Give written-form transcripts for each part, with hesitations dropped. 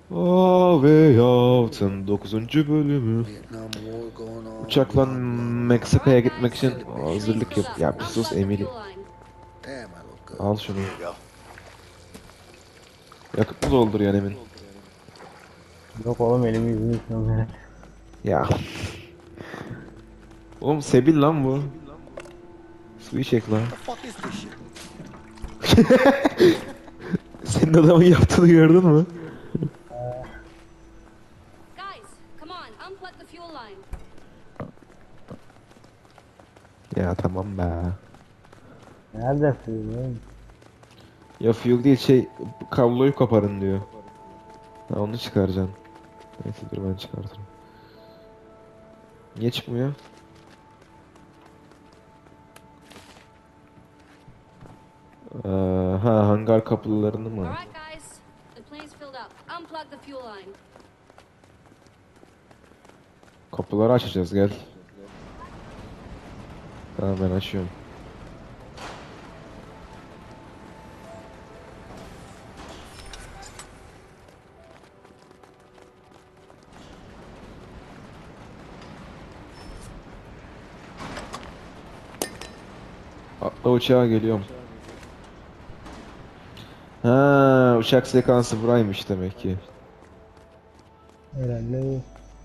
Way Out'ın 9. bölümü. Vietnam War going on. Uçakla blah, blah, Meksika'ya blah. gitmek için hazırlık yap. Ya bir sus Emily. Damn, I look good. Al şunu. Here you go. Yakıt mı dolduruyor Emin? Yok oğlum elimi yüzümü yıkıyorum ya. Ya. Oğlum sebil lan bu. Su içecek lan. What the fuck is this shit? Senin adamın yaptığını gördün mü? Guys, come on, unplug the fuel line. Ya tamam be. Nerede sığın? Ya fuel değil kabloyu koparın diyor. Ha onu çıkaracaksın. Neyse dur ben çıkartırım. Niye çıkmıyor? Ha hangar kapılarını mı? Alright, guys, the plane's filled up. Unplug the fuel line. Kapıları açacağız gel. Tamam ben açıyorum. Atla uçağa geliyorum. Ha uçak sekansı buraymış demek ki. Herhalde.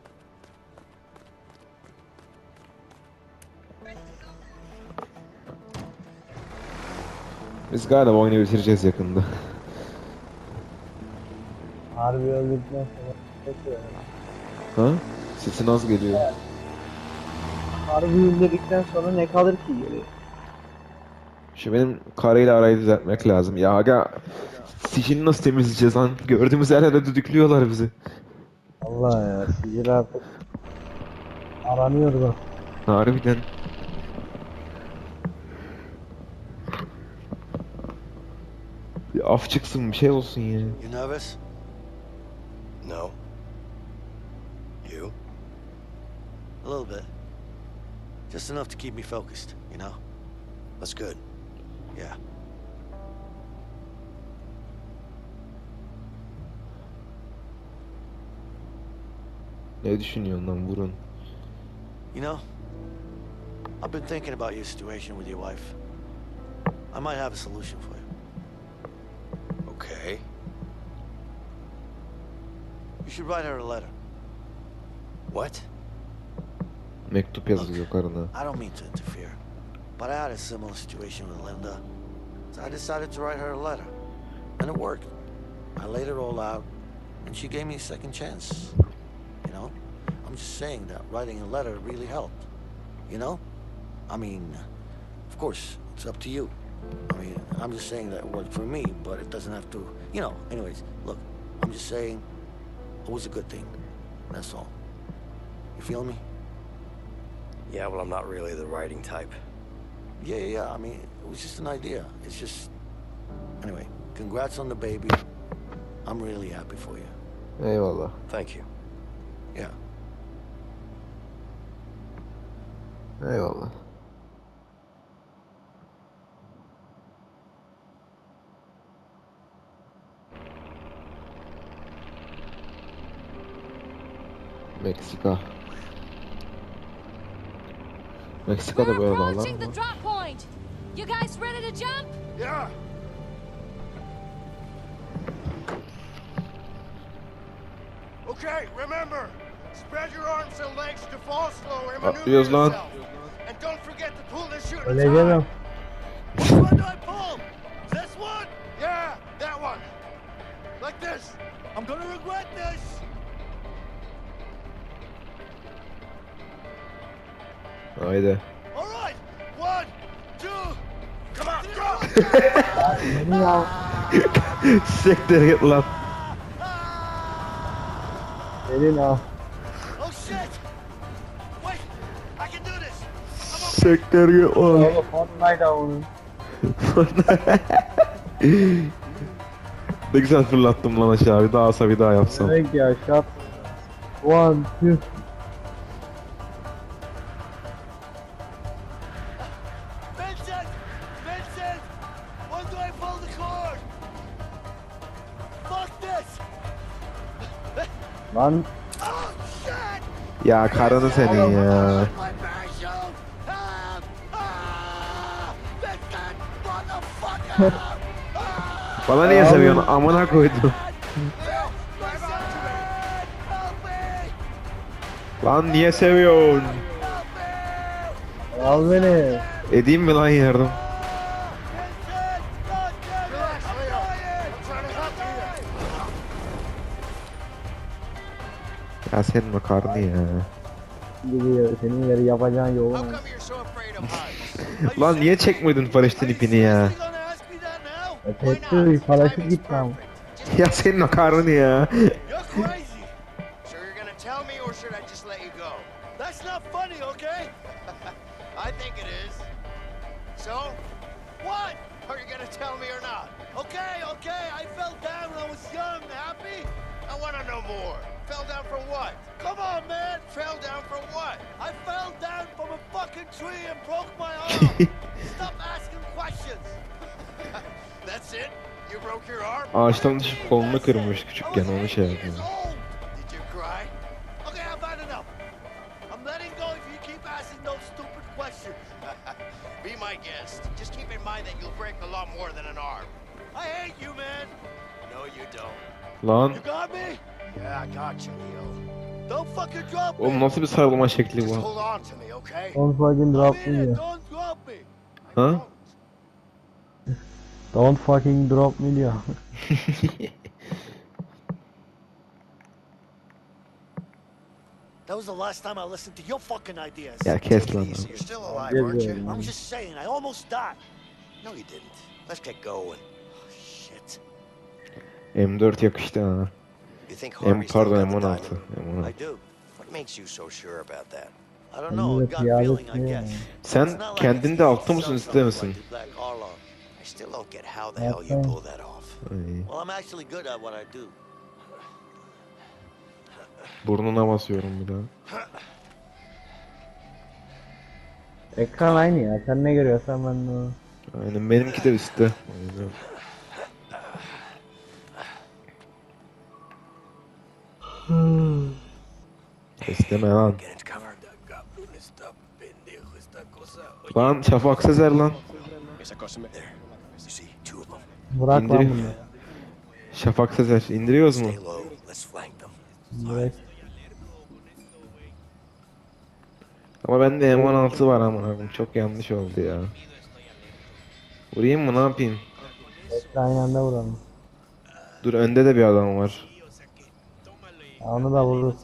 Biz galiba oyunu bitireceğiz yakında. Harbi öldükten sonra çekiyor. Ha? Sesin az geliyor. Harbi öldükten sonra ne kalır ki geriye? Şu benim kareyle arayı düzeltmek lazım. Ya aga sicini nasıl temizleyeceğiz lan? Gördüğümüz her yerde düdüklüyorlar bizi. Allah ya sicil artık aranıyor da. Harbiden. Bir af çıksın bir şey olsun ya. You nervous? No. You? A little bit. Just enough to keep me focused, you know? That's good. Yeah. Ne düşünüyorsun lan vurun? You know, I've been thinking about your situation with your wife. I might have a solution for you. Okay. You should write her a letter. What? Mektup yazıyor karına. I don't mean to interfere, but I had a similar situation with Linda. So I decided to write her a letter. And it worked. I laid it all out, and she gave me a second chance. You know? I'm just saying that writing a letter really helped. You know? I mean, of course, it's up to you. I mean, I'm just saying that it worked for me, but it doesn't have to, you know, anyways, look, I'm just saying it was a good thing. That's all. You feel me? Yeah, well, I'm not really the writing type. Yeah. I mean, it was just an idea. It's just... Anyway, congrats on the baby. I'm really happy for you. Eyvallah. Thank you. Yeah. Eyvallah. Meksika. Meksika'da We're böyle dağlar approaching mı? the drop point. You guys ready to jump? Yeah! Okay, remember, spread your arms and legs to fall slow and Atlıyoruz maneuver lan. yourself. And don't forget to pull the chute Öyle high. deme. Which one do I pull? This one? Yeah, that one. Like this. I'm gonna regret this. Haydi. All right, 1, 2, come on, go! Beni ya. Siktir git lan. Beni ya. Oh shit! Wait, I can do this. Siktir git lan. Oğlum Fortnite onun. Ne güzel fırlattım lan aşağı. Bir daha alsa bir daha yapsam. Demek ya shot. 1, 2. Vincent! Vincent! When do I pull the cord? Fuck this! Lan Oh, shit! Ya karını senin ya. My parachute! Help! Ah! Vincent, motherfucker! Ah! Bana niye seviyorsun? Amına koydum. Help! Help me! Lan niye seviyorsun? Help me! al beni. Edeyim mi lan yardım? Vincent! God damn it! Relax, I'm Leo. dying! I'm trying to help you. Ya senin o karnı ya. Gidiyor. Senin yeri yapacağın yolun. How come you're so afraid of heights? Lan niye çekmedin paraşütün ipini ya? You gonna ask me that now? Ötesi paraşüt gitti ama. Ya senin o karnı ya. You're crazy! So you're gonna tell me, or should I just let you go? That's not funny, okay? I think it is. So, What? are you gonna tell me or not? Okay, okay, I fell down when I was young. Happy? I wanna know more. Fell down from what? Come on, man! Fell down from what? I fell down from a fucking tree and broke my arm! Stop asking questions! That's it? You broke your arm? Ağaçtan düşüp kolunu kırmış küçükken onu şey Years yapıyor. old. Did you cry? Okay, I've had enough. I'm letting go if you keep asking those stupid questions. Be my guest. Just keep in mind that you'll break a lot more than an arm. I hate you, man! No, you don't. Lan You got me? Yeah, I got you, Neil. Don't fucking drop me! oğlum nasıl bir sarılma şekli Just bu? hold on to me, okay? Don't fucking I'm drop in me it, diyor. don't drop me! Ha? Don't fucking drop me diyor. That was the last time I listened to your fucking ideas. Ya kes lan. Easy, you're still alive, Yes, aren't yeah. you? I'm just saying, I almost died. No, you didn't. Let's get going. Oh, shit. M4 yakıştı ha. You think Harvey's still Pardon got the M16. diamond? I M16. do. What makes you so sure about that? I don't know, a Millet gut piyadet feeling, I mi guess. ya? Sen It's not like kendin it's de easy altta to mısın sell üstte something misin? like the Black Harlow. I still don't get how the hell you Okay. pull that off. Ay, Well, I'm actually good at what I do. burnuna basıyorum bir daha. Ekran aynı ya. Sen ne görüyorsan ben de o. Aynen benimki de üstte. O yüzden. İsteme lan. Get into cover. Lan Şafak Sezer lan. There. You see, two of them. Bırak lan İndir. bunu. Şafak Sezer indiriyoruz mu? Stay low. Let's flank them. Direkt. Ama bende M16 var amına koyayım. Çok yanlış oldu ya. Vurayım mı ne yapayım? Hepsi aynı anda vuralım. Dur önde de bir adam var. Ya onu da vururuz.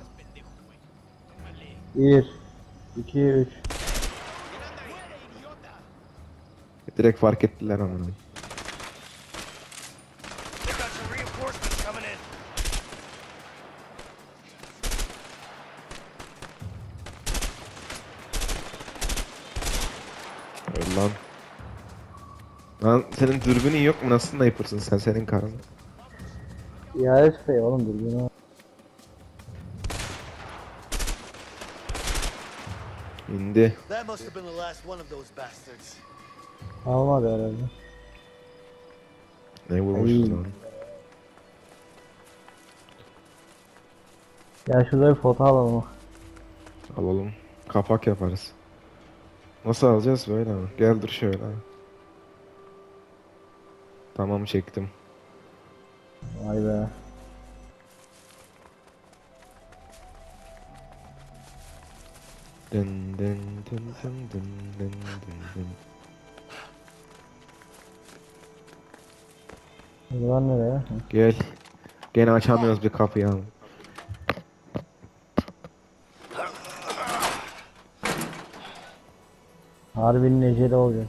1 2 3 Direkt fark ettiler amına koyayım. They've got some reinforcements coming in. Öyle lan. Lan senin dürbünün yok mu? Nasıl sniper'sın sen senin karın? Ya şey oğlum dur bunu. İndi. That must have been the last one of those bastards. Almadı herhalde. Ne vurmuş Ay. lan? Ya şurada bir foto alalım. Alalım. Kapak yaparız. Nasıl alacağız böyle mi? Gel dur şöyle. Tamam çektim. Vay be. Dın dın dın dın dın dın dın dın. Buradan nereye? Hı. Gel. Gene açamıyoruz bir kapıyı abi. Harbinin eceli olacak.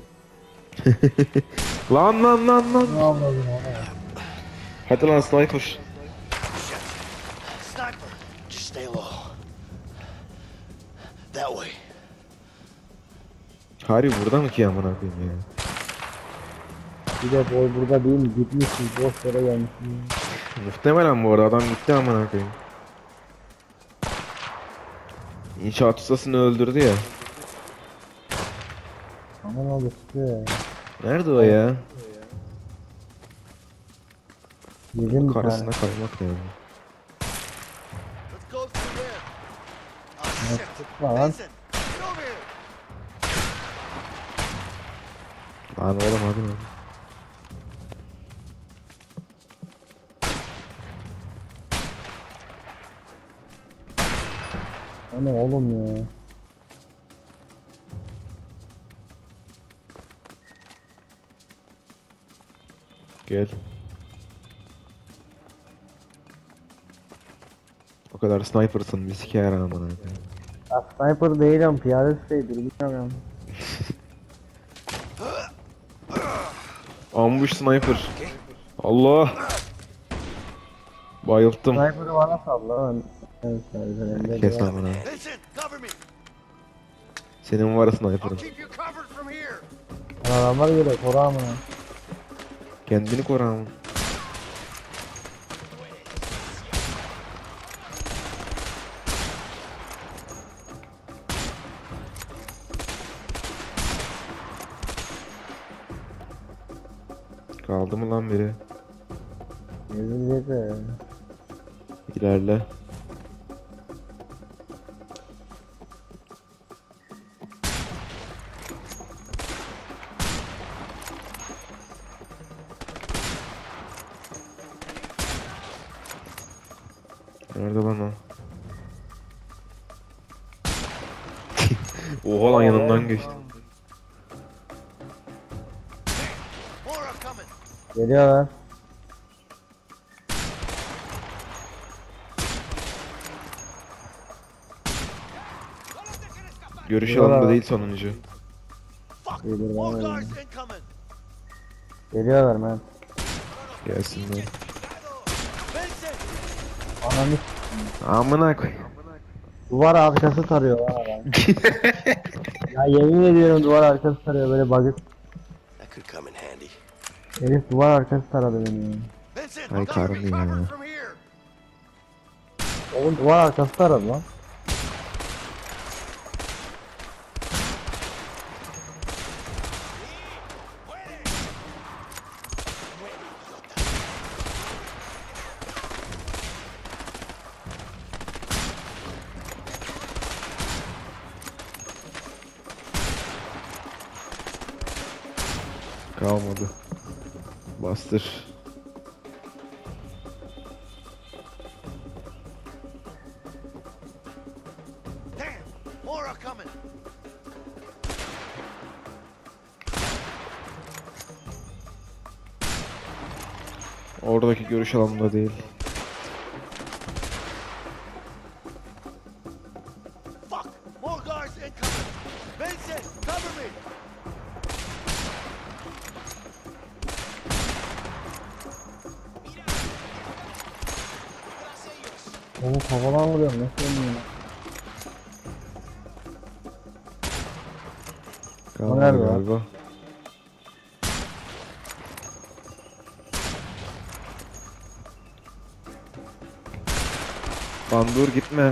Lan lan lan lan. Ne yapalım Hadi lan sniper. Sniper, just stay low. That way. Harbi burada mı ki amına koyayım ya? Bir de boy burada değil mi? Gitmişsin. Boş yere gelmişsin. Muhtemelen bu arada adam gitti amına koyayım. İnşaat ustasını öldürdü ya. Aman oldu sıkıyor ya. Nerede o ya? Yedim bir tane. Karısına kaymak lazım. shit! Lan. Vincent, get over here! Lan oğlum hadi lan. O ne oğlum ya? Gel. O kadar sniper'sın bir siker amına. Ya sniper değilim, piyade tüfeğidir, bilmiyorum. Ambush sniper. Allah. Bayılttım. Sniper'ı bana salla ben. Evet, evet, Kes amına. Vincent, cover me! Senin var I'll sniper'ın. keep you covered from here! adamlar geliyor, koru amına. Kendini koru amına. Kaldı mı lan biri? Ezilecek. İlerle. Nerede lan o? Oha lan yanımdan geçti. More are coming! Geliyorlar. Görüş Eyvallah. alanında değil sonuncu. Fuck! Geliyor, More bana guards geliyor. incoming! Geliyorlar ben. Gelsinler. Vincent! Ananı Amına koy. duvar arkası tarıyor lan adam. Ya yemin ediyorum duvar arkası tarıyor böyle bagıt. That could come in handy. Herif duvar arkası taradı beni ya. Vincent, Ay cover me! karnım ya. Cover from here! Oğlum duvar arkası taradı lan. Kalmadı. Bastır. Damn! More are coming! Oradaki görüş alanında değil. Fuck! More guards incoming! Vincent, cover me! Oğlum kafadan vuruyorum nasıl ölmüyor lan? Kalmadı nerede lan? galiba. Lan dur gitme.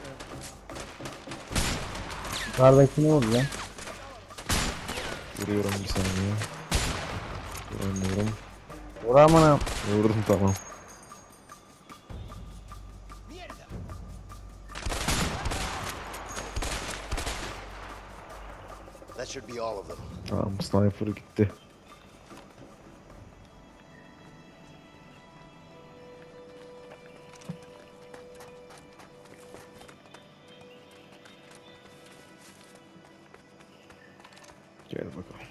Yukarıdakini vuracağım. Vuruyorum bir saniye. Vuramıyorum. Vur amına. Vurdum tamam. That should be all of them. Tamam sniper gitti. Gel bakalım.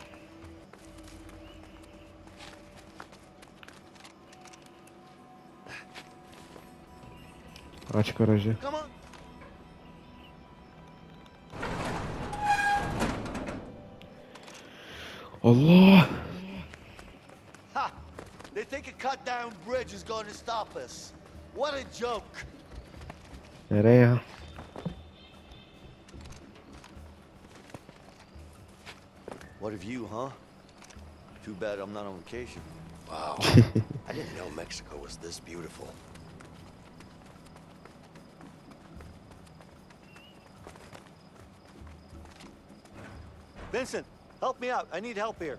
Aç garajı. Come on! Allah! Ha! They think a cut-down bridge is going to stop us. What a joke! Nereye ya? What of you, huh? Too bad I'm not on vacation. Wow. I didn't know Mexico was this beautiful. Vincent, help me out. I need help here.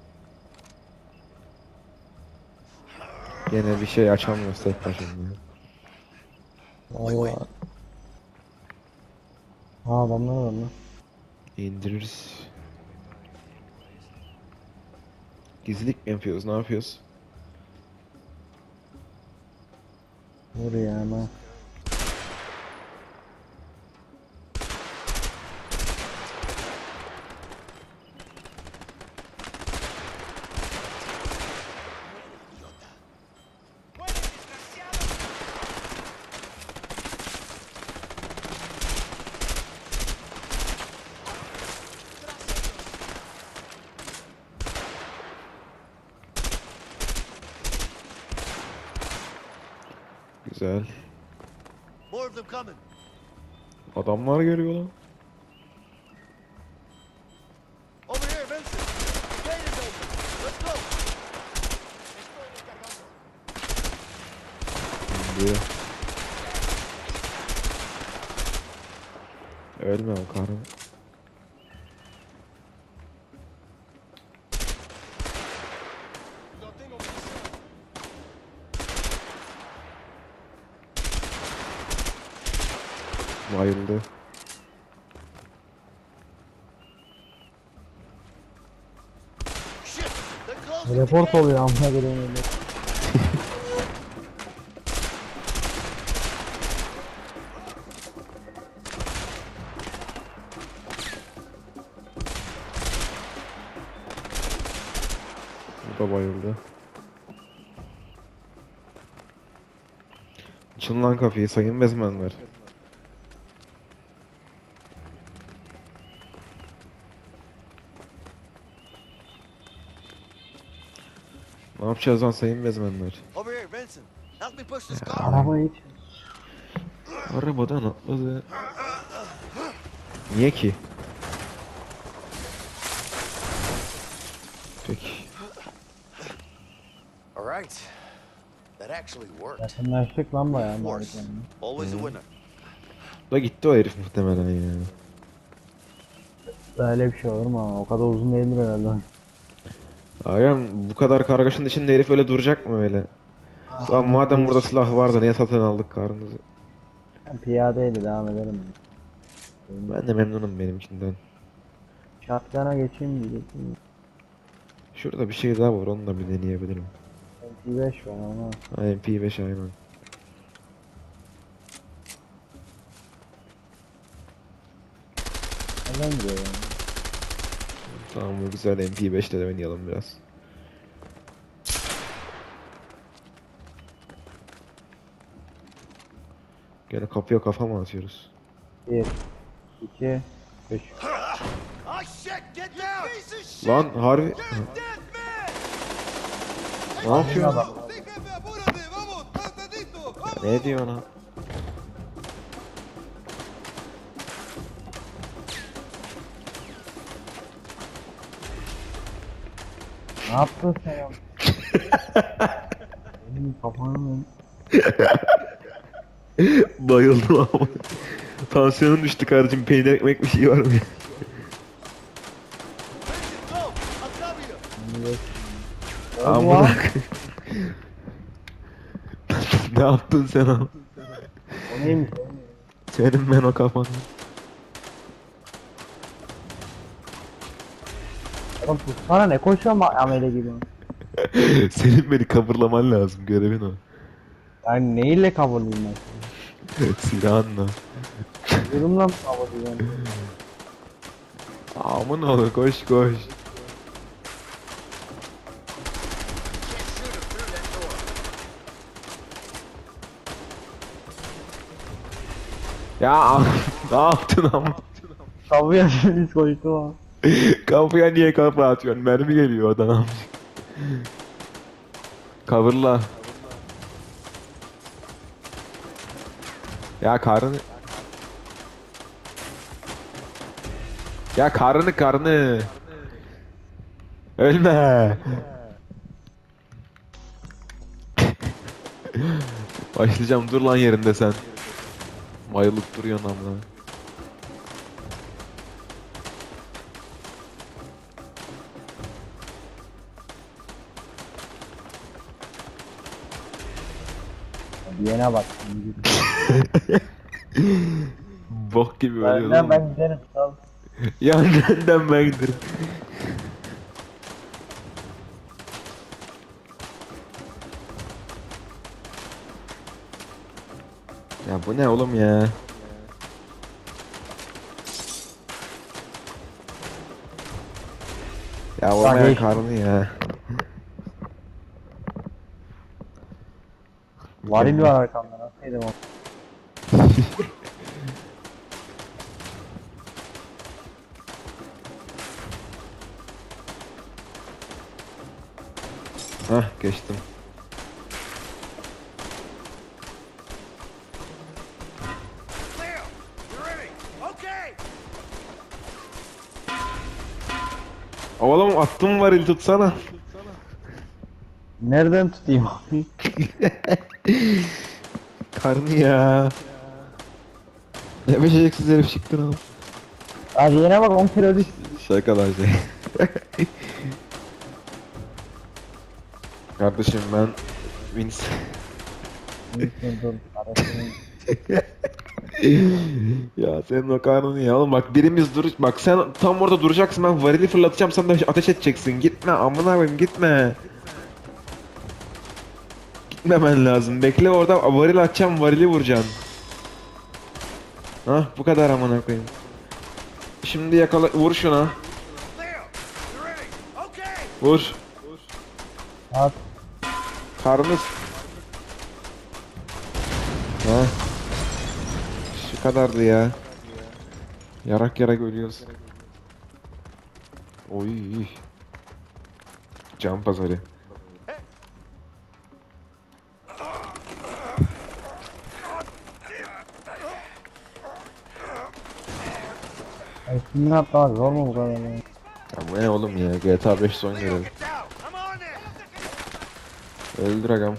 Gene bir şey açamıyoruz tek başına. Allah. Ha adamlar var lan. İndiririz. Gizlilik mi yapıyoruz? Ne yapıyoruz? Buraya ama. Güzel. More of them coming. Adamlar görüyor lan. Over here, Vincent. The gate is open. Let's go. Diyor. Ölme o karı. Bayıldı. Shit, they're closing the Report gate. oluyor amına koyayım öyle. Bu da bayıldı. Açın lan kapıyı sayın bezmenler. Ne yapacağız lan sayın bezmenler? Over here, Vincent. Help me push this car. Araba hiç. Arabadan atladı. Niye ki? Peki. All right. That actually worked. Yakınlaştık lan bayağı. Of course. Always a winner. Da gitti o herif muhtemelen ya. Öyle bir şey olur mu ama o kadar uzun değildir herhalde. Aynen bu kadar kargaşanın içinde herif öyle duracak mı öyle? Lan madem burada silah vardı niye satın aldık karnımızı? Ben piyadeydi devam ederim. Ben de memnunum benimkinden. Shotgun'a geçeyim diyecektim. Şurada bir şey daha var onu da bir deneyebilirim. MP5 var ama. Ha, MP5 aynen. Neden gidiyor yani? Tamam bu güzel MP5 de oynayalım biraz. Gene kapıya kafa mı atıyoruz? 1, 2, 3. Oh shit, get down! Piece of shit! Lan harbi... You're a dead man! Ne yapıyorsun? Sí, jefe, apúrate, vamos, tantito, vamos! Ne diyor lan? Ne yaptın sen ya? Benim kafam. Bayıldım ama. Tansiyonum düştü kardeşim. Peynir ekmek bir şey var mı? Vincent, go! I'll cover you! Amına. Ne yaptın sen abi? O neymiş? Senin ben o kafanı. Oğlum tutsana ne koşuyor ama amele gibi. Senin beni coverlaman lazım. Görevin o. Yani neyle coverlayayım ben? Silahınla. Yorumla mı coverlayayım? Aman oğlum koş koş. Ya ne yaptın ama? Tavuya biz koştu ama. Kapıya niye kafa atıyorsun? Mermi geliyor oradan amca. Coverla. Ya karnını. Ya karnını. Ölme. Başlayacağım dur lan yerinde sen. Bayılıp duruyorsun amına. Diyene bak. Bok gibi ölüyor Önden oğlum. ben giderim. Tamam. Ya önden ben giderim. Ya bu ne oğlum ya? Ya olmayan geç. karnı ya. Varil var arkamda. Nasıl yedim onu? Hah geçtim. Leo, you're ready. Okay. Oğlum attım varil tutsana. Nereden tutayım? Karnı ya. Ne beceriksiz herif çıktın oğlum. Abi yine bak 10 kere öldük. Şakalar şey. Kardeşim ben Vince. Dur dur. Arasını. Ya senin o karnını ya oğlum bak birimiz dur bak sen tam orada duracaksın ben varili fırlatacağım sen de ateş edeceksin gitme amına koyayım gitme. Gitmemen lazım bekle orada varil atacağım varili vuracaksın. Hah bu kadar amına koyayım. Şimdi yakala vur şuna Leo, you're ready. Okay. vur. At. Karnı. Ha. Şu kadardı ya. Yarak yarak ölüyoruz. Oy. Can pazarı. Ay şimdi hatta zor mu bu kadar ya? Ya bu ne oğlum ya GTA 5 oynuyor. Leo, get down. I'm on it. Öldür agam.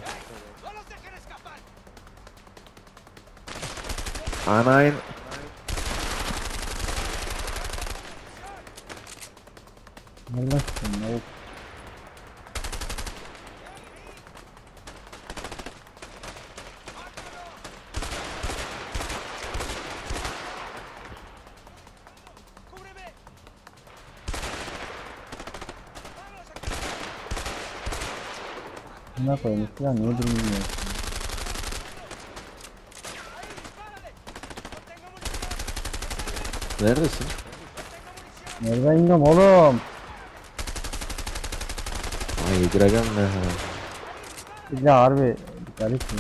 Anayın. Nereden çıktın? Ne? Ne koymuş ya? Niye bilmiyorum. Neredesin? Nereden indim oğlum? Ay Dragan ne ha? Ya harbi garip ya.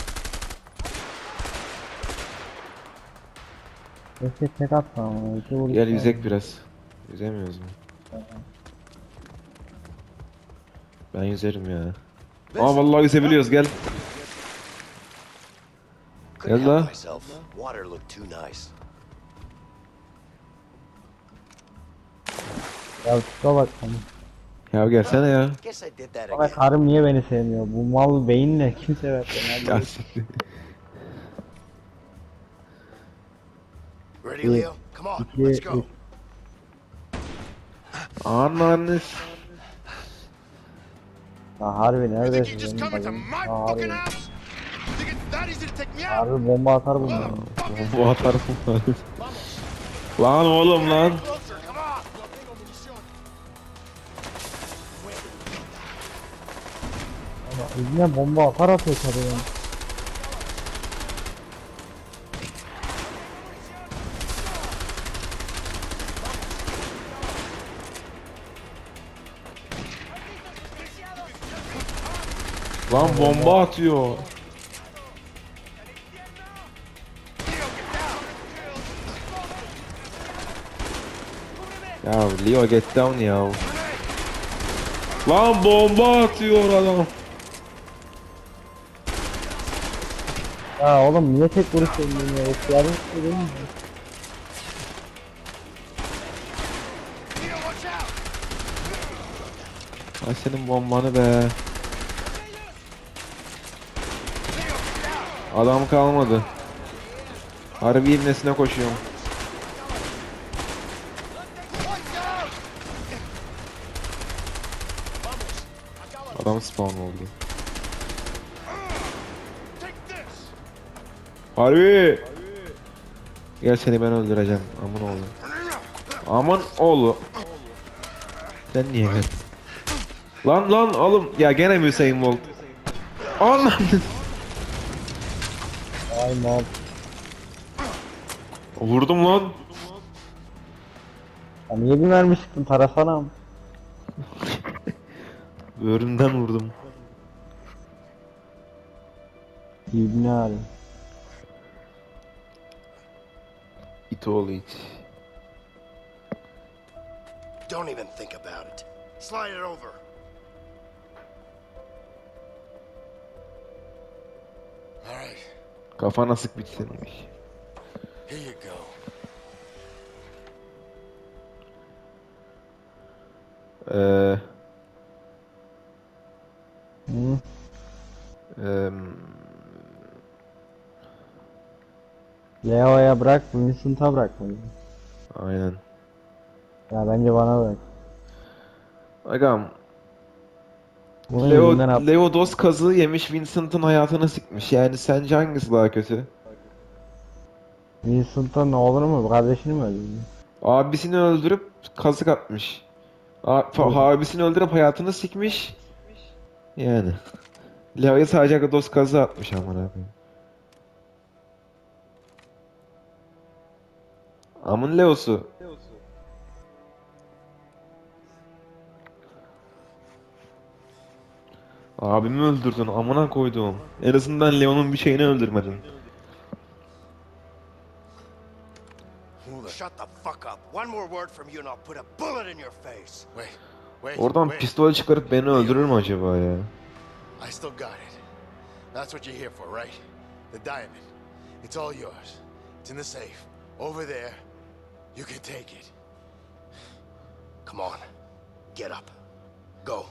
Keşke tek atma ama. Gel yüzek biraz. Yüzemiyoruz mu? Ben yüzerim ya. Aa vallahi yüzebiliyoruz gel. Couldn't Yalla. help myself. Water looked too nice. Ya kusura bakma. Ya gelsene ya. Guess I did that Ama again. karım niye beni sevmiyor? Bu mal beyinle kim sever beni? Ya Hadi. siktir. Ready, Leo? Come on, İki, let's go. üç. Ananız. Ya harbi You think neredesin? you just benim come into bacım? my Ya fucking harbi. house? You think it's that easy to take me out? Harbi bomba atar bunlar. Bu atar bu. Lan oğlum lan. Closer, come on. Ama yüzüne bomba atar atıyor tabii ya. Lan bomba atıyor. Ya Leo get down ya. Lan bomba atıyor adam. Ya oğlum niye tek vuruş öldün ya? İhtiyacın değil mi? Leo, watch out. Ay senin bombanı be. Adam kalmadı. Harbi ibnesine koşuyorum. Adam spawn oldu. Take this. Harbi. Gel seni ben öldüreceğim. Aman oğlum. Aman oğlu. Sen niye geldin? Lan oğlum. Ya gene mi Hüseyin Bolt? Aman. Ay mal. Vurdum lan. Ya niye bir mermi sıktın tarasana? Böğrümden vurdum. İbni Ali. İt oğlu it. Don't even think about it. Slide it over. All right, Kafana sık bitsinmiş. here you go. Eee... Hı. Leo'ya bırak, Vincent'a bırak bunu. Aynen. Ya bence bana bırak. Agam, Bunun yüzünden at. Leo dost kazığı yemiş, Vincent'ın hayatını sıkmış. Yani sence hangisi daha kötü? Vincent'a ne olur mu? Kardeşini mi öldürdü? Abisini öldürüp kazık atmış. Abisini öldürüp hayatını sikmiş. Yani. Leo'ya sadece dost kazığı atmış aman abi. Amın Leo'su. Abimi öldürdün amına koyduğum. En azından Leo'nun bir şeyini öldürmedin. Shut the fuck up. One more word from you and I'll put a bullet in your face. Wait, Oradan pistol çıkarıp beni öldürür mü acaba ya? I still got it. That's what you're here for, right? The diamond. It's all yours. It's in the safe. Over there. You can take it. Come on. Get up. Go.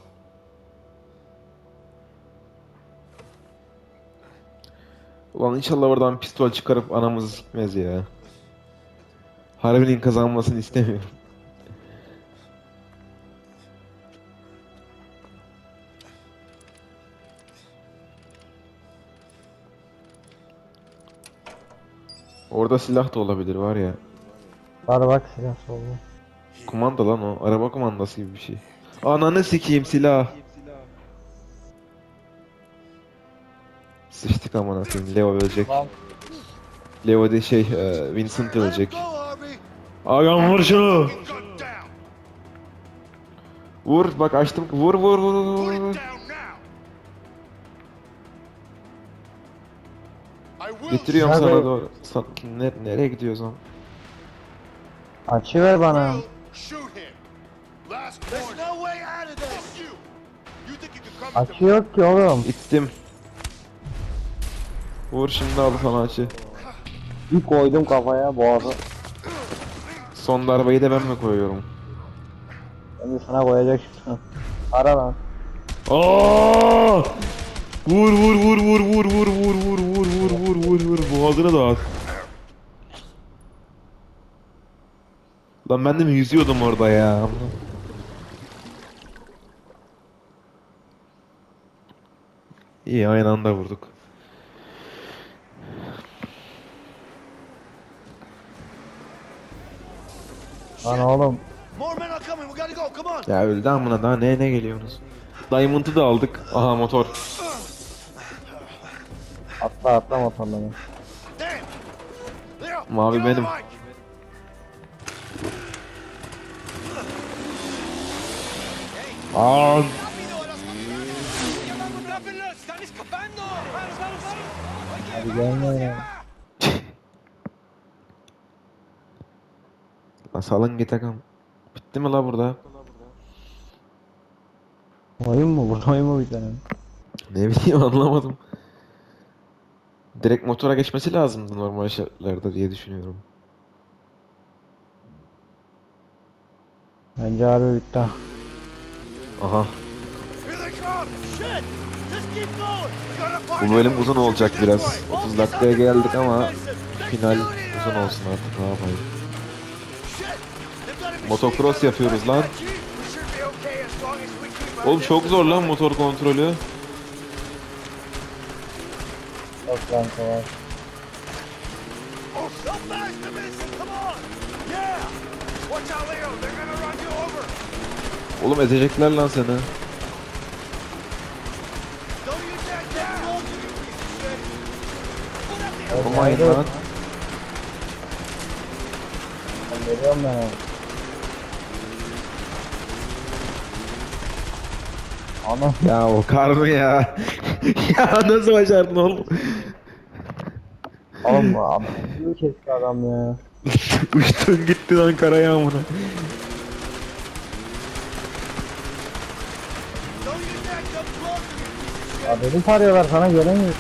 Ulan inşallah oradan pistol çıkarıp anamızı sikmez ya. Harbinin kazanmasını istemiyorum. Orada silah da olabilir var ya. Var bak silah soldu. Kumanda lan o. Araba kumandası gibi bir şey. Ananı sikeyim silah. Sıçtık amına koyayım. Leo ölecek. Leo de Vincent ölecek. Go, Harvey. Agam vur şunu. Fucking gun down. Vur bak açtım. Vur vur vur vur Put it vur. down now. I will. Getiriyorum Nerede? sana doğru. Nereye gidiyoruz lan? Açı ver bana. Will shoot him. Last There's no way out of this. Fuck you. You think you can come into Açı yok ki oğlum. İttim. Vur şimdi al sana açı. Bir koydum kafaya boğazı. Son darbeyi de ben mi koyuyorum? Ben de sana koyacak şimdi. Ara lan. Aa! Vur vur vur vur vur vur vur vur vur vur vur vur vur boğazını dağıt. Lan ben de mi yüzüyordum orada ya? İyi aynı anda vurduk. Lan oğlum. More men are coming. We gotta go. Come on. Ya öldü amına daha ne geliyorsunuz? Diamond'ı da aldık. Aha motor. Atla motorları. Damn. Leo. Mavi get on the benim. bike. Aa! Hadi gelme ya. Lan salın git agam. Bitti mi la burada? Oyun mu? Burada oyun mu bir tane? Ne bileyim anlamadım. Direkt motora geçmesi lazımdı normal şartlarda diye düşünüyorum. Bence harbi bitti. Aha. Here they come. Shit. Just keep going. We gotta find Bu bölüm him. uzun olacak This biraz. way. 30 dakikaya geldik ama They final killed him. uzun olsun artık ne yapayım. Shit. They've got a Motocross machine gun yapıyoruz lan. back there, Chief. We should be okay as long as we keep our Oğlum çok zor lan motor kontrolü. Çok lan kolay. Oh Go faster, Mason! Come on! Yeah! Watch out, Leo! They're gonna run you over! Oğlum ezecekler lan seni. Don't use that down! You piece of shit! Put up the Vurmayın lan. Ben geliyorum ben. Ana. Ya o karnı ya. Ya nasıl başardın oğlum? Oğlum adam. Bir kesti adam ya. Uçtun gitti lan kara yağmura. Don't use that jump closer, you piece of shit! Ya beni tarıyorlar sana gelemiyor.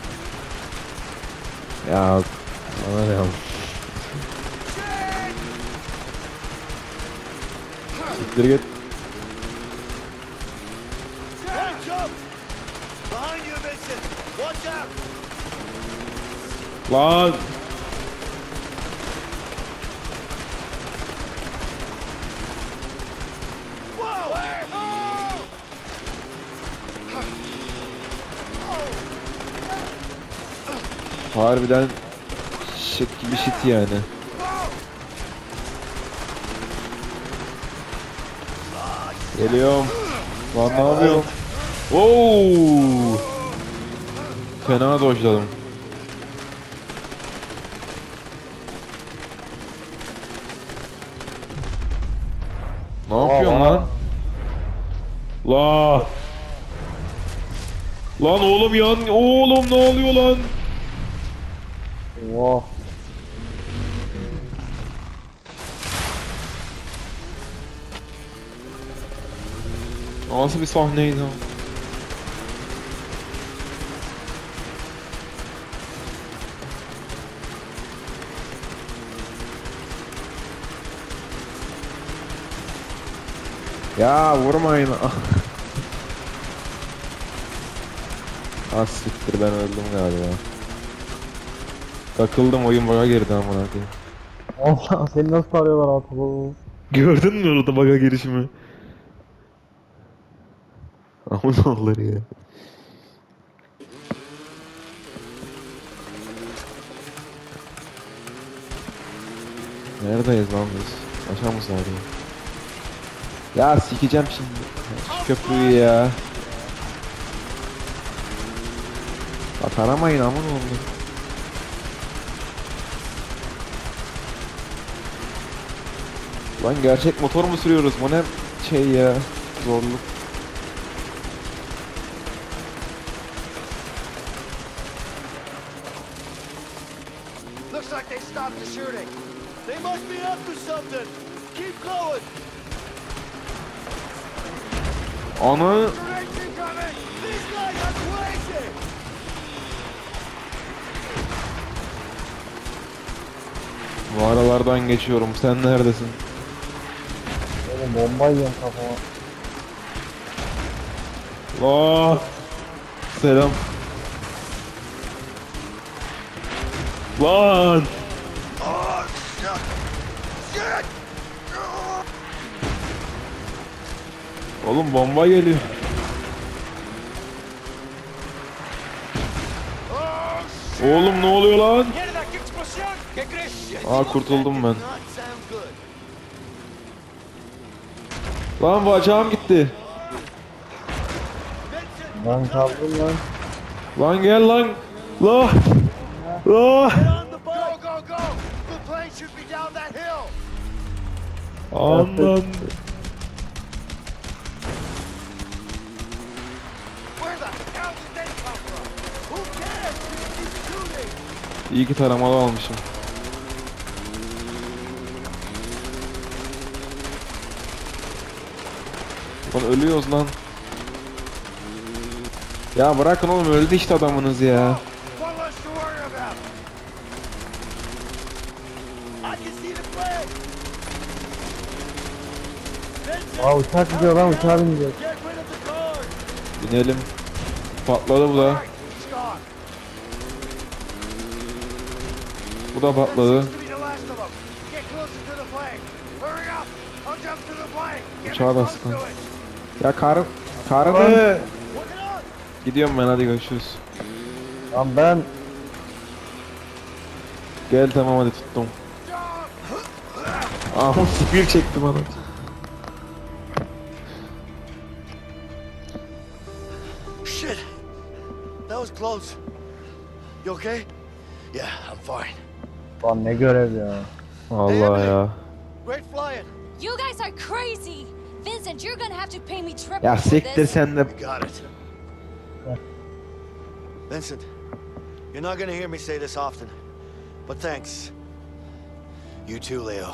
Ya bana ne oğlum? Siktir git. Hey, jump! Behind you, Mason! Watch out! Lan. Whoa! Oh! Harbiden şık gibi shit yani. Geliyorum. Lan ne yapıyorum? Oo! Fena dojladım. Ne yapıyorsun lan? La! Lan oğlum yan, oğlum ne oluyor lan? Oh. Nasıl bir sahneydi o? Ya vurmayın. Ah siktir ben öldüm galiba. Takıldım oyun bug'a girdi amına koyayım. Allah seni nasıl tarıyorlar altı bu? Gördün mü orada bug'a girişimi? Ama ne olur ya. Neredeyiz lan biz? Aşağı mı sarıyor? Ya sikeceğim şimdi. Şu köprüyü ya. Bak aramayın aman oğlum. Lan gerçek motor mu sürüyoruz? Bu ne şey ya? Zorluk. Looks like they stopped the shooting. They must be up to something. Keep going. Ana Grenades incoming. These guys are crazy. bu aralardan geçiyorum. Sen neredesin? Oğlum bomba yiyorum kafama. Aa! Selam. Lan! Oh shit! Shit! Oğlum bomba geliyor. Oh shit! Oğlum ne oluyor lan? Mierda, qué explosión! ¿Qué crees? Aa kurtuldum ben. Not sound good. Lan bacağım gitti. Vincent, Ben kaldım lan. Lan gel lan. La. La. get on the bike. Go, go, go! The plane should be down that hill. Andan. Where the hell did they come from? Who cares? Keep shooting. İyi ki taramalı almışım. Lan ölüyoruz lan. Ya bırakın oğlum öldü işte adamınız ya. One less to worry about. I can see the plane. Vincent, Aa uçak gidiyor lan uçağa bineceğiz. get rid of the car. Binelim. Patladı bu da. Right, he's gone. Bu da patladı. Seems to be the last of them. Get closer to the plane. Hurry up! I'll jump to the plane. Get Uçağa me close bastım. to it. Ya karı. Karı. Look it up. Gidiyorum ben hadi görüşürüz. Lan ben Gel tamam hadi tuttum. Ama sivil çekti bana. Shit! That was close. You okay? Yeah, I'm fine. Lan ne görev ya. Allah ya. Great flying. You guys are crazy! Vincent, you're gonna have to pay me triple Ya for siktir this. sen de. You got it. Vincent, you're not gonna hear me say this often, but thanks. You too, Leo.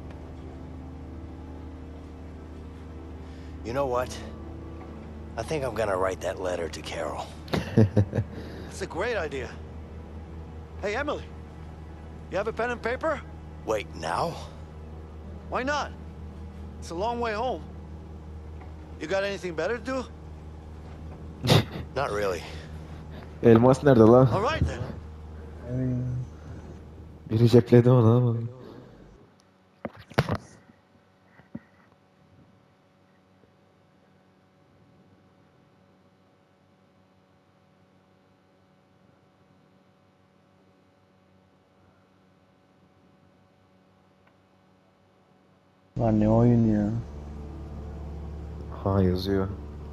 You know what? I think I'm gonna write that letter to Carol. That's a great idea. Hey, Emily, you have a pen and paper? Wait, now? Why not? It's a long way home. You got anything better to do? Not really. Elmas nerede lan? All right then. Biri cepledi onu ama. Lan ne oyun ya. Ha yazıyor.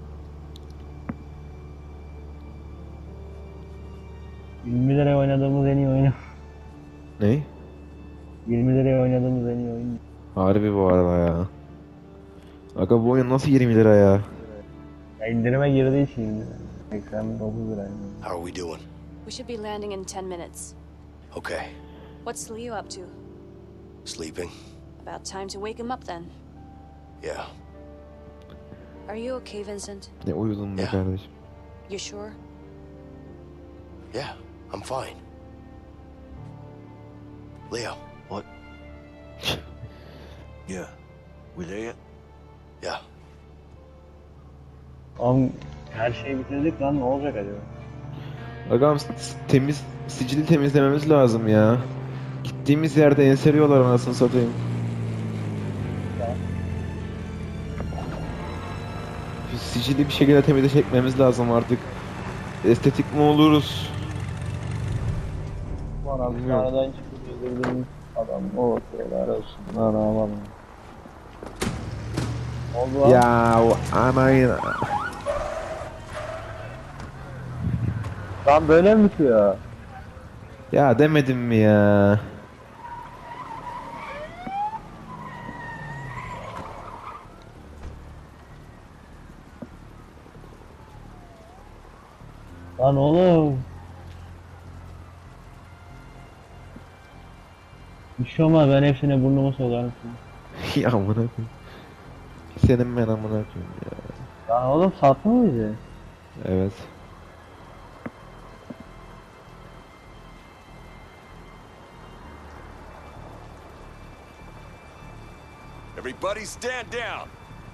$20 liraya oynadığımız en iyi oyun. Ne? 20 liraya oynadığımız en iyi oyun. Harbi bu arada ya. Aga bu oyun nasıl 20 lira ya? Ya indirime girdiği için 20 lira. 89 lira. How are we doing? We should be landing in 10 minutes. Okay. What's Leo up to? Sleeping? About time to wake him up then. Yeah. Are you okay, Vincent? Ne uyudun be Ya. kardeşim? You sure? Yeah, I'm fine. Leo. What? Yeah. We there yet? Yeah. Oğlum her şeyi bitirdik lan, ne olacak acaba? Agam temiz sicili temizlememiz lazım ya. Gittiğimiz yerde enseliyorlar anasını satayım. Şu sicili bir şekilde temize çekmemiz lazım artık. Estetik mi oluruz? Bana bir Bilmiyorum. aradan çıkıp öldürdüğümüz adam o şeyler olsun. Lan aman. Oldu lan. Ya o anayı... Lan böyle mi bitiyor? Ya demedim mi ya? Lan oğlum. Bir şey olmaz, ben hepsine burnumu sokarım. Ya amına koyayım. Senin ben amına koyayım ya. Lan oğlum sattı mı bizi? Evet. Everybody stand down.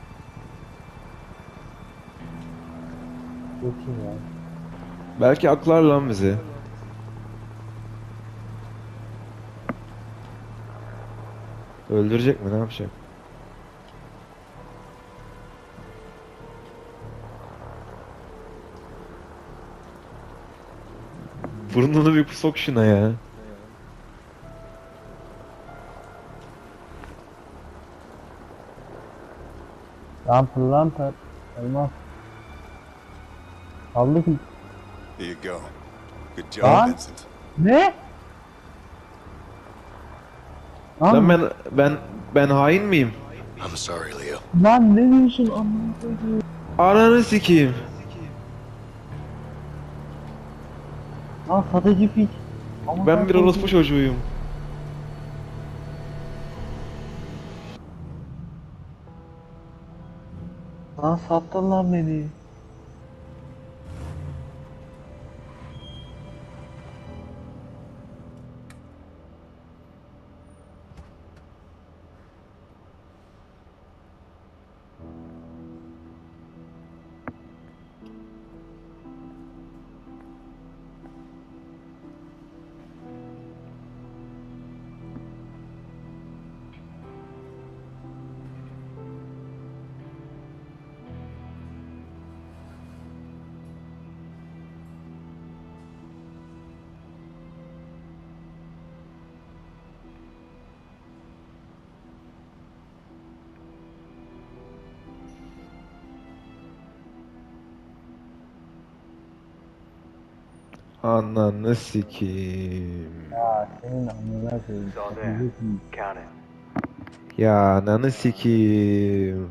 Çok iyi ya. Belki aklar lan bizi. Öldürecek mi? Ne yapacak? Burnunu bir sok şuna ya. Lan pırlanta. Olmaz. Kaldı ki. Here you go. Good job, Huh? Vincent. Ne? Lan Lan, ben hain miyim? I'm sorry, Leo. lan ne diyorsun amına koyayım? Ananı sikeyim. Lan satıcı piç. Amına Ben bir koyayım. orospu çocuğuyum. Lan sattın lan beni. Ananı sikeyim. Ya senin amına koyayım. Üzülsün. Ya ananı sikeyim.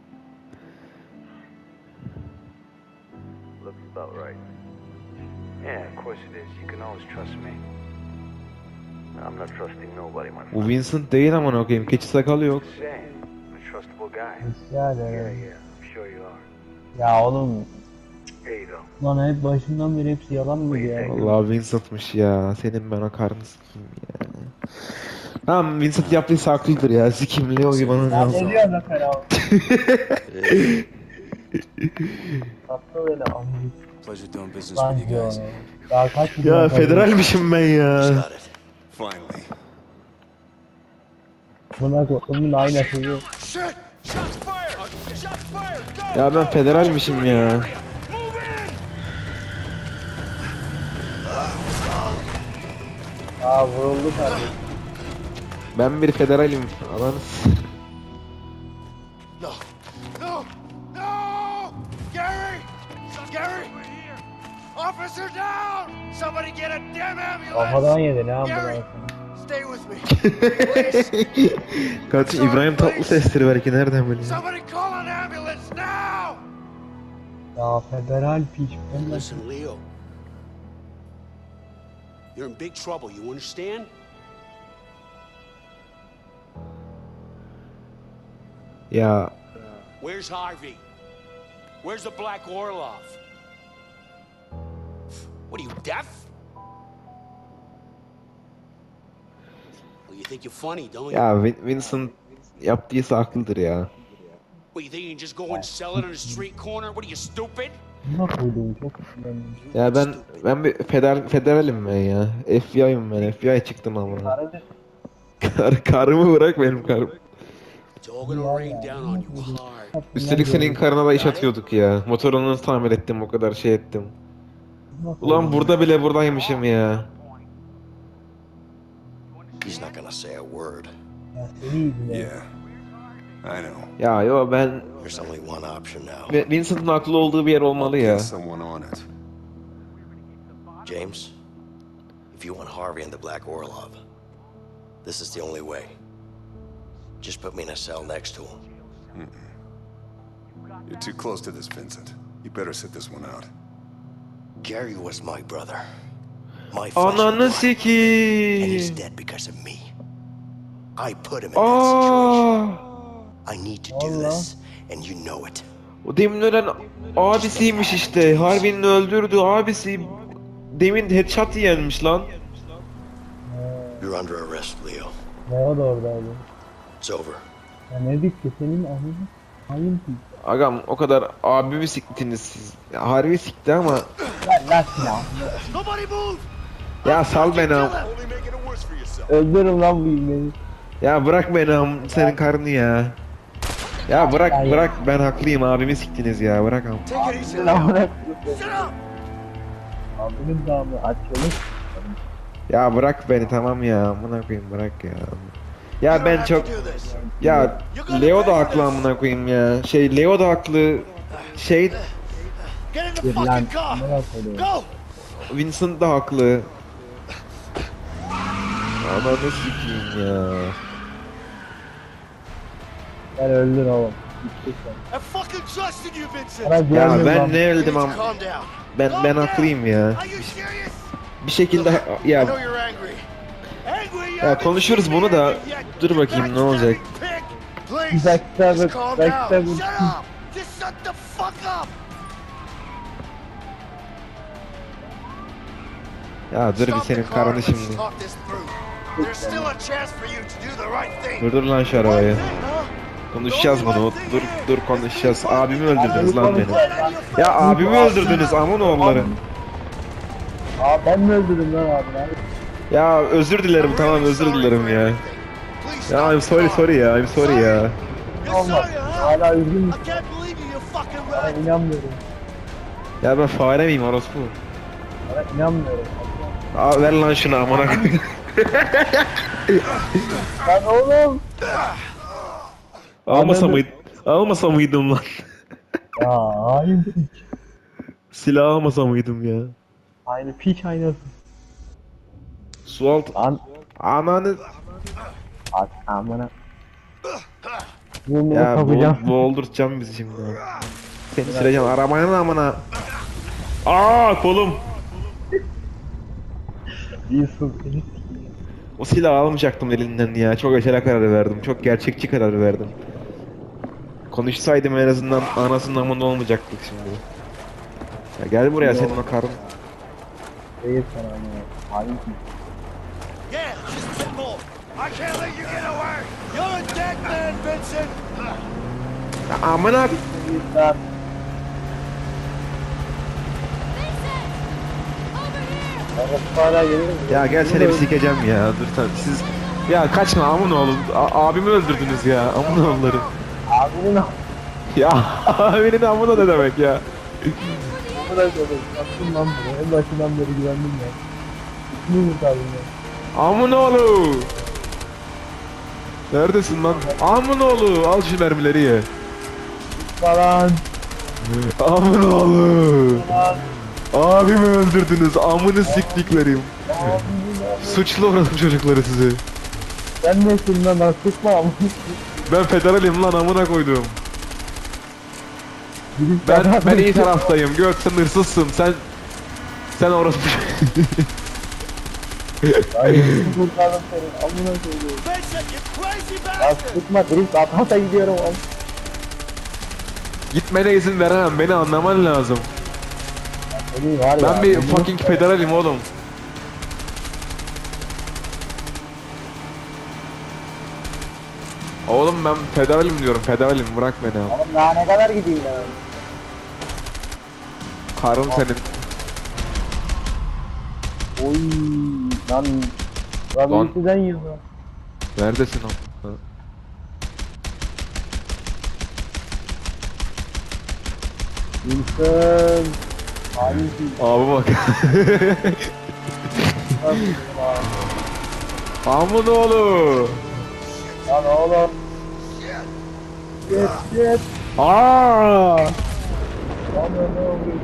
Looks about right. Yeah, of course it is. You can always trust me. I'm not trusting nobody, my Bu friend. Vincent değil amına koyayım. Keçi sakalı yok. Saying, I'm a trustable guy. Ya Yeah, de. yeah, I'm sure you are. Ya oğlum. Here you go. Lan hep başından beri hepsi yalan mı ya? Vallahi Vincent'mış ya. Senin ben o karnı sikeyim ya. Tamam Vincent yaptıysa haklıdır ya. Sikim Leo gibi bana Ya ne lazım. diyorsun lan sen abi? Tatlı böyle amcık Pleasure doing business lan with you diyor. guys. Daha kaç gün Ya sonra- federalmişim ben ya. Got it. Finally. Buna kodumun aynası yok. Shit! Shots fired! Shots fired! Go! Ya ben federalmişim ya. Aa vuruldu kardeşim. Ben bir federalim. Alan No! No! No! Gary! Gary! Officer down! Somebody get a damn ambulance! Kafadan yedi ne Gary! ambulans. Stay with me! Please! Kardeşim İbrahim Tatlıses'tir belki nereden biliyor? Somebody call an ambulance now! Ya federal piç. Ben de Listen, Leo. You're in big trouble, you understand? Ya Where's Harvey? Where's the Black Orlov? What are you, deaf? Well, you think you're funny, don't you? ya Vincent yaptıysa haklıdır ya. What, you think you can just go and sell it on a street corner? What are you, stupid? buna koydum çok sinirlendim. Ya ben bir federalim ben ya. FBI'yim ben. FBI çıktım ama. Karımı bırak benim karım. It's all gonna rain down on you hard. Üstelik senin karına da iş atıyorduk ya. Motorunu tamir ettim o kadar şey ettim. Ulan burada bile buradaymışım ya. He's not gonna say a word. Ya seni yüzüne. Yeah. I know. Ya yo ben There's only one option now. Vincent'ın haklı olduğu bir yer olmalı ya. Get someone on it. James, if you want Harvey and the Black Orlov, this is the only way. Just put me in a cell next to him. You're too close to this, Vincent. You better sit this one out. Gary was my brother. My flesh and Ananı blood. And he's sikiyim. dead because of me. I put him in that situation. Aa! I need to do Allah. this, and you know it. O demin ölen abisiymiş işte. Harbi'nin öldürdüğü abisi. Demin headshot yiyenmiş lan. You're under arrest, Leo. Ne o da oradaydı. It's over. Ya ne bitti senin amına? Hayır piç. Agam o kadar abimi siktiniz siz. Ya, Harbi sikti ama. Lan lan silah. Nobody move! Ya sal beni am. Only making it worse for yourself. Öldürürüm lan bu ibneyi. Ya bırak beni am. Senin karnı ya. Ya bırak ben haklıyım abimi siktiniz ya bırak am. Take it easy, Lan Leo! bırak. Sit up! Abimin damı açılmış. Ya bırak beni tamam ya amına koyayım bırak ya. Ya You ben don't çok have to do this. ya Leo da haklı amına koyayım ya. Leo da haklı. Get in the Bir lan. fucking car! Ne koydum? Go! Vincent da haklı. Ananı sikeyim ya. Gel öldür oğlum. Bitti sen. I fucking trusted you, Vincent! Sana Ya güvenmiyorum ben lan. ne öldüm am. Please calm down. Ben Calm down. haklıyım ya. Are you serious? Bir şekilde I ya know you're angry. Angry, you ya haven't konuşuruz seen me bunu da angry yet. dur bakayım ne olacak. Backstabbing pig. Bir Please, dakika just dur, calm dakika down. dur. Shut up! Just shut the fuck up! Ya dur bir Stop the senin car karını and let's şimdi. talk this through. There's still a chance for you to do the right thing. Durdur lan şu One arabayı. thing, huh? Konuşacağız bunu. Dur konuşacağız. Abimi öldürdünüz lan beni. Right on your face. Ya abimi öldürdünüz aman oğulları. Aa ben mi öldürdüm lan abi lan? Ya özür dilerim tamam özür dilerim ya. Please Ya stop I'm the sorry car. sorry ya I'm sorry ya. You're Allah. sorry, huh? Hala üzgün I müsün? can't believe you, you fucking Sana rat. inanmıyorum. Ya ben fare miyim orospu? Sana inanmıyorum. Aa ver lan şunu amına koyayım. Lan oğlum. Almasa mıydım lan? Ya hain piç. Silah almasa mıydım ya? Aynı piç aynası. Su altı. Lan Ananı. at amına. Bunu Ya kapacağım. boğuldurtacağım bizi şimdi. Seni süreceğim arabanın amına. Aa kolum. Yusuf. O silahı almayacaktım elinden ya. Çok acele karar verdim. Çok gerçekçi karar verdim. Konuşsaydım en azından anasının amında olmayacaktık şimdi. Ya gel buraya senin o karın. Değil sana amına. Hain piç. Yeah, just simple. I can't let you get away. You're a dead man, Vincent. Ya amına. Lan. Orası hala gelir mi? Ya gel seni bir sikeceğim ya. Dur sen siz. Ya kaçma amın oğlum. Abimi öldürdünüz ya. Amın oğulları. Abinin Ya abinin amına ne demek ya. amına koyayım. Yaptım lan bunu. En başından beri güvendim ya. İsmini kurtardım ya. Amın oğlu. Neredesin lan? Amın oğlu. Al şu mermileri ye. Falan. Amın oğlu. Abimi öldürdünüz. Amını siktiklerim. Suçlu orası çocukları sizi. Sen nesin lan? Lan sıkma amına. Ben federalim lan amına koydum. Ben iyi taraftayım. Göt sen hırsızsın. Sen orası. Hayır, kurtardım seni. Amına koyayım. Vincent, you crazy Ya bastard. sıkma. Drift atmasa gidiyorum. Gitmene izin veremem. Beni anlaman lazım. Seni var ya. Ben bir amına fucking federalim oğlum. Oğlum ben federalim diyorum. Federalim. Bırak beni. Oğlum daha ne kadar gideyim ya? Karın senin. Oy lan. Lan. Lan sizden yiyor lan. Neredesin o? Ha. Wilson. Hain piç. Abi bak. Amın oğlu. Lan oğlum. Git. Aa! Lan ne oluyor?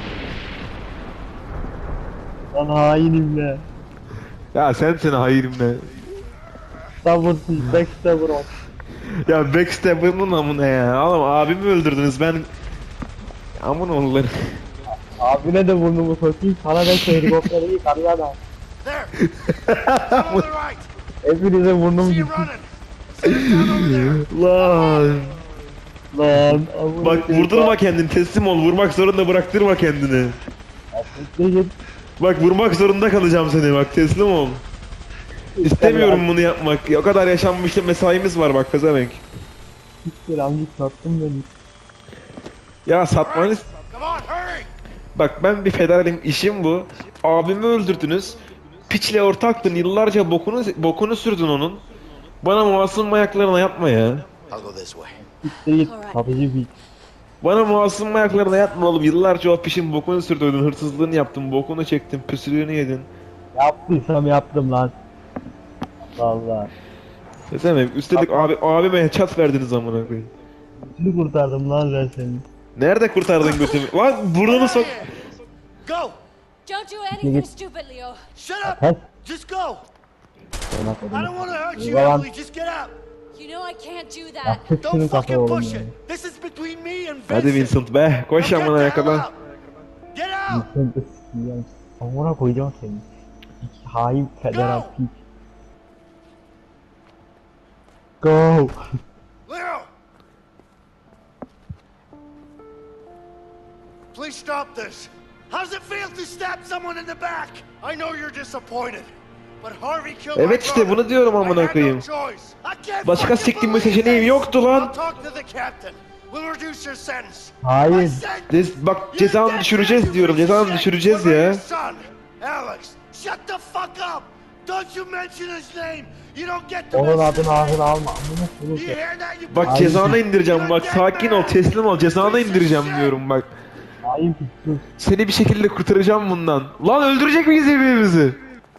Lan hainim ne? Ya sensin hayirim ne? Sabırsız. Backstabber ol. Ya backstabber'ın amına ya. Oğlum abimi öldürdünüz ben. Amın oğulları. Abine de burnumu sokayım. Sana da şu helikopteri iyi karıya adam. There. On the right. Hepinize burnum See you gitti. running. See you down over there. Lan. Lan. amına Bak koyayım. vurdurma kendini teslim ol. Vurmak zorunda bıraktırma kendini. Bekle git. Bak vurmak zorunda kalacağım seni bak teslim ol. İstemiyorum bunu yapmak. O kadar yaşanmış mesaimiz var bak pezevenk. Git lan git sattın beni. Ya satmanız. Come on, hurry. Bak ben bir federalim işim bu. Abimi öldürdünüz. Piçle ortaktın yıllarca bokunu sürdün onun. Bana masum ayaklarına yapma ya. I'll go this way. Git satıcı bir. Bana masum ayaklarına yapma oğlum. Yıllarca o pişin bokunu sürdürdün, hırsızlığını yaptın, bokunu çektin, püsürüğünü yedin. Yaptıysam yaptım lan. Allah. Ne demek? Üstelik abime çat verdiniz amına koyayım. Şimdi kurtardım lan ben seni. Nerede kurtardın götümü? Lan burnunu sok. Go. Don't do anything stupid, Leo. Shut up. Pes. Just go. Sonra I don't want to hurt you, Ulan. Emily. Just get out. You know I can't do that. Yaptık şunu Don't kafaya fucking oğlum push ya. it. This is between me and Hadi Vincent. Vincent be. Koş Now get amına the hell kadar. out. Get out. Sen de s**eyim. Amına koyacağım seni. İki hain federal Go. piç. Go. Leo. Please stop this. How does it feel to stab someone in the back? I know you're disappointed. But Harvey killed Evet my işte brother. bunu diyorum I amına had no koyayım. choice. I can't Başka fucking siktim bir believe seçeneğim this. yoktu lan. I'll talk to the captain. We'll reduce your sentence. Hayır. I said Bak you're cezanı dead düşüreceğiz man, you diyorum. piece of Cezanı shit. düşüreceğiz What about ya. your son? Alex, shut the fuck up. Don't you mention his name. You don't get to Onun mention adını his name. ağzına alma. Amına You koyayım. hear that, you Bak piece of cezanı shit? indireceğim You're bak dead sakin ol man. teslim ol cezanı Piece of indireceğim shit. diyorum bak. Hain piç sus. Seni bir şekilde kurtaracağım bundan. Lan öldürecek miyiz birbirimizi?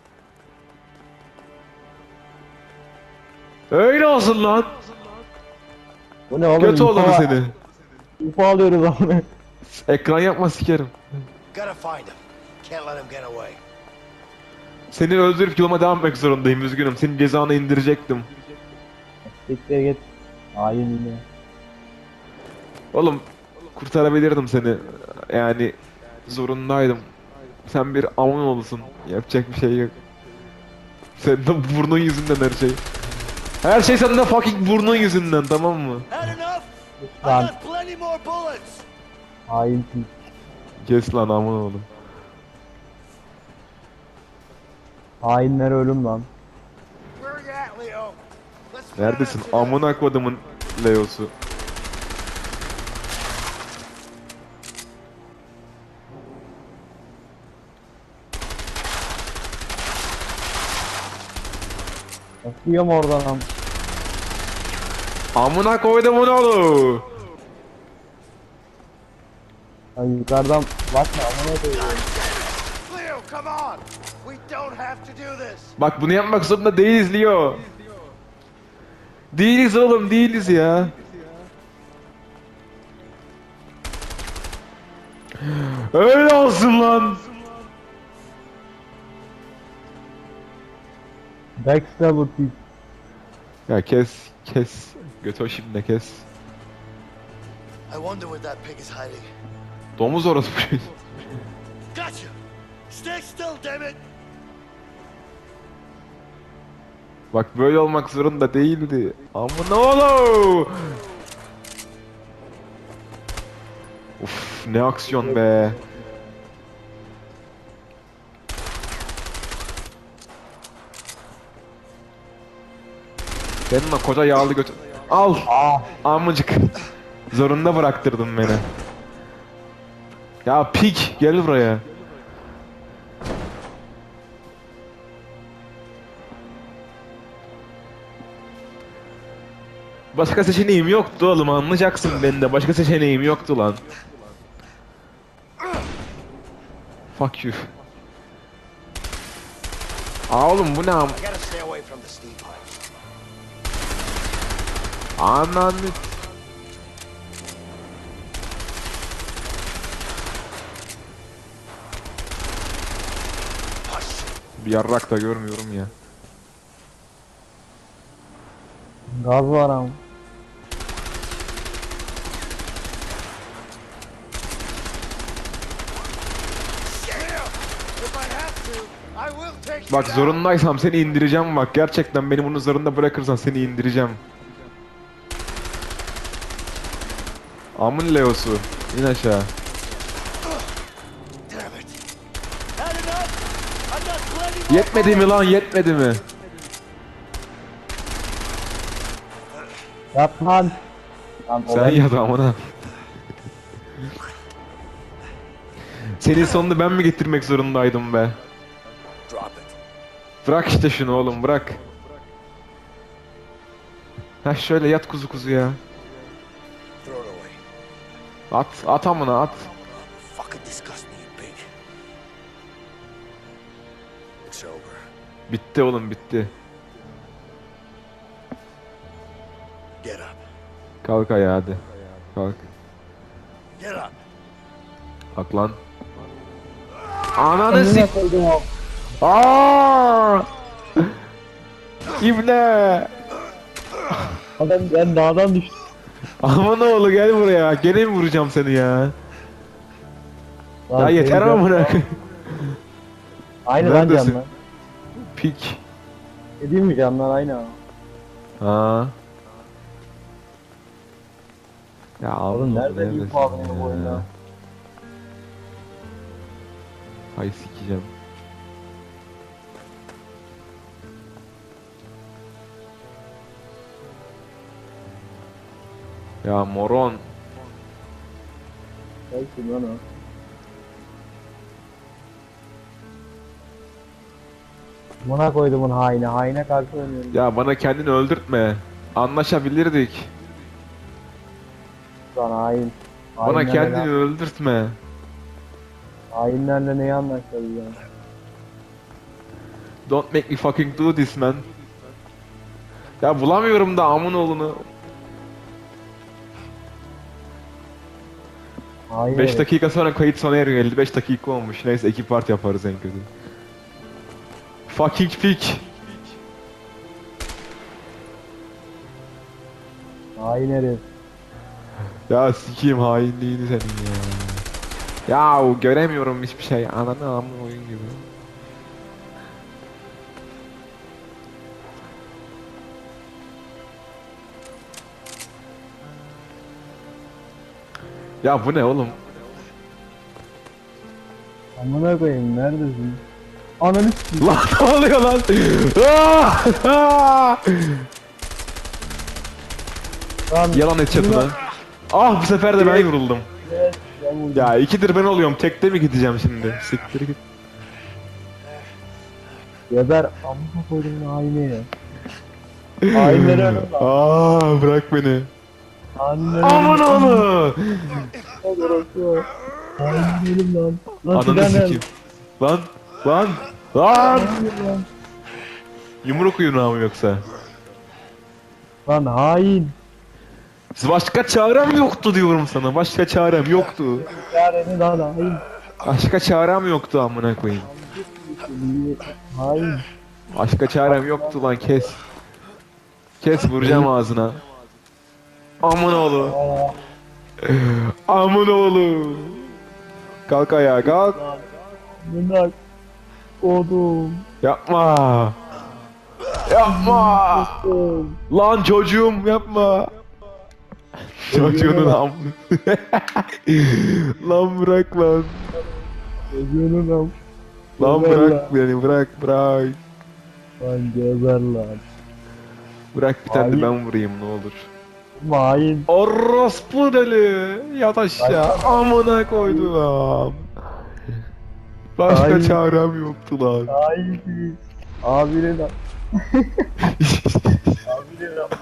Öyle olsun lan. Bu ne oğlum? Kötü olur UFO seni. UFO alıyoruz amına. Ekran yapma sikerim. Gotta find him. Can't let him get away. Seni öldürüp yoluma devam etmek zorundayım, üzgünüm. Senin cezanı indirecektim. Siktir git. Hain yine. Oğlum kurtarabilirdim seni. Yani zorundaydım. Sen bir amın olsun. Yapacak bir şey yok. Senin de burnun yüzünden her şey. Her şey senin de fucking burnun yüzünden, tamam mı? Had enough? I Lan. got plenty more bullets. Hainsin. Kes lan amın oğlum. Hainler ölüm lan. Where you at, Leo? Let's finish Neredesin? this. Amına kodumun Leo'su. Bakıyorum oradan am. Amına koydumun oğlu. Ay yukarıdan bakma amına koyayım. Leo, come on. We don't have to do this. Bak bunu yapmak zorunda değiliz Leo. Değiliz oğlum, değiliz ya. Öyle olsun lan. Backstabber pis. Ya kes. Götür şimdi de kes. I wonder where that pig is hiding. Domuz orası. Gotcha! Stay still, damn it! Bak böyle olmak zorunda değildi. Amına oğlum. Uf ne aksiyon be. Benim o koca yağlı götü. Al. Amıcık. Zorunda bıraktırdın beni. Ya pik gel buraya. Başka seçeneğim yoktu oğlum, anlayacaksın beni de. Başka seçeneğim yoktu lan. Fuck you. Aa oğlum bu ne am... I gotta stay away from the steam pipes. Ananı... Bir yarrak da görmüyorum ya. Gaz var am. If I have to, I will take you Bak down. zorundaysam seni indireceğim bak. Gerçekten beni bunun zorunda bırakırsan seni indireceğim. Amın Leo'su. İn aşağı. Damn it! Had enough? I got plenty more Yetmedi mi lan, yetmedi mi? Yat lan. Lan o Sen ben- yat amına. Senin sonunu ben mi getirmek zorundaydım be? Drop it. Bırak işte şunu oğlum, bırak. Ha şöyle yat kuzu kuzu ya. Throw it away. At amına at. Fucking disgust me, you pig. It's over. Bitti oğlum, bitti. Get up. Kalk ayağa hadi. Kalk. Get up. Kalk lan. Ananı Amına sik. koydum am. Aaaa! İbne! Adam ben dağdan düştüm. Aman oğlu gel buraya. Gene mi vuracağım seni ya? Lan Ya yeter seni ama bırak. Aynı lan Neredesin? canlar. Pik. Dediğim mi canlar aynı ama. Ha. Ya Oğlum oğlum nerede bir puanı bu oyunda? Hay sikeceğim. Ya moron. Neyse lan o. Buna koydumun haine. Haine karşı oynuyorum. Ya bana kendini öldürtme. Anlaşabilirdik. Lan hain. Bana Hainlerle kendini öldürtme. Hainlerle neyi anlaşacağız ya? Don't make me fucking do this man. Ya bulamıyorum da amın oğlunu. Hayır. 5 dakika sonra kayıt sona eriyor. 55 dakika olmuş. Neyse 2 part yaparız en kötü. Fucking pig. Hain herif. Ya sikeyim hainliğini senin ya. Ya göremiyorum hiçbir şey. Ananı amı oyun gibi. Ya bu ne oğlum? Amına koyayım neredesin? Ananı s**eyim. Lan ne oluyor lan? Lan, Yalan et çatına. Ah bu sefer de ben vuruldum. evet, ben vurdum. Ya ikidir ben oluyorum. Tekte mi gideceğim şimdi? Siktir git. Geber amına koydum haini ya. Hainleri ölüm lan. Aa bırak beni. Hainleri Aman oğlum. Hainleri ölüm lan. Lan Ananı silah nerede? sikeyim. Lan. Lan. Lan. Yumruk uyunağı mı yoksa? Lan hain. Başka çarem yoktu diyorum sana. Başka çarem yoktu. Yareni lan hain. Başka çarem yoktu amına koyayım. Hain. Başka çarem yoktu lan kes. Kes vuracağım ağzına. Amın oğlu. Amın oğlu. Kalk ayağa kalk. Mınak. Oğlum. Yapma. Yapma. Lan çocuğum yapma. Çocuğunun amını. Lan bırak lan. Çocuğunun am. Lan Geber bırak beni bırak. Lan geber lan. Bırak bir tane de Hayır. ben vurayım ne olur. Hain. Orospu deli. Yat aşağı. Amına koydum. Başka Hayır. çarem yoktu lan. Hain. Abine lan. Abine lan.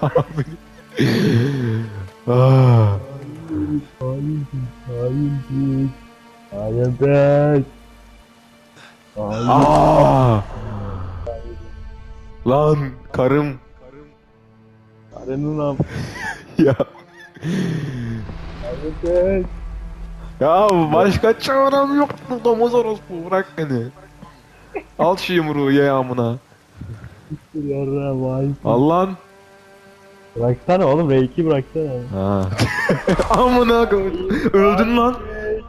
Ah. Hain. Hain. Hain bek. Hain. Ah. Lan karım. Karının am. Ya. Hain bek. Ya başka çarem yoktu domuz orospu bırak beni. Al şu yumruğu ye amına. Yarrağım hain. Al lan. Bıraksana oğlum R2 bıraksana. Ha. Amına koydum. Öldün lan.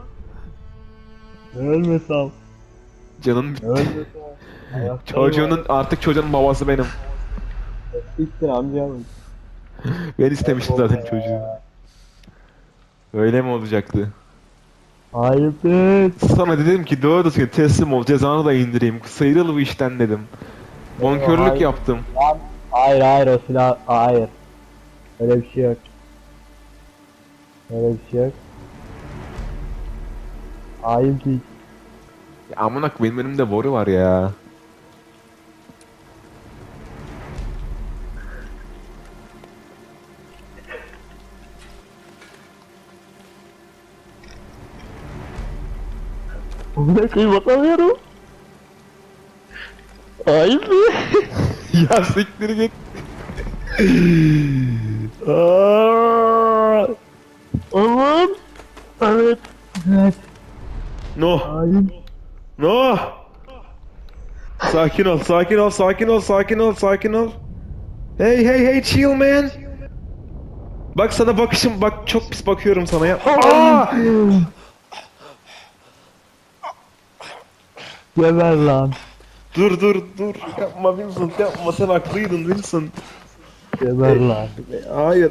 Ölme sal. Canın Ölme sal. çocuğunun artık çocuğun babası benim. Siktir amcam. Ben istemiştim zaten çocuğu. Öyle mi olacaktı? Hayır be. Sana dedim ki doğru seni teslim ol cezanı da indireyim. Sıyrıl bu işten dedim. Bonkörlük Hayır. yaptım. Lan. Hayır o silah. Hayır. Öyle bir şey yok. Öyle bir şey yok. Hain pik. Ya amına koyayım benim önümde boru var ya. Bırakayım atamıyorum. Hain mi? Ya siktir git. Aman. Evet. Evet. No. Hain. No. Sakin ol, sakin ol, sakin ol, sakin ol, sakin ol. Hey hey hey chill man. Bak sana bakışım bak çok pis bakıyorum sana ya. Aa! Geber lan. Dur dur dur. Yapma Vincent yapma sen haklıydın Vincent. Geber lan. Hayır.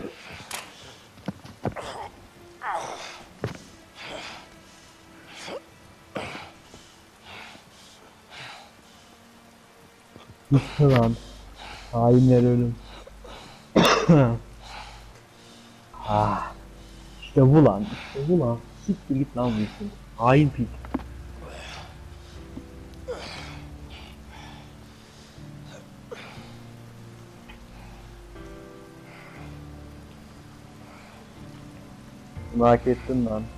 Gitti lan. Hainler ölüm. Ah. İşte bu lan. İşte bu lan. Siktir git lan bu işin. Hain pik. Bunu hak ettin lan.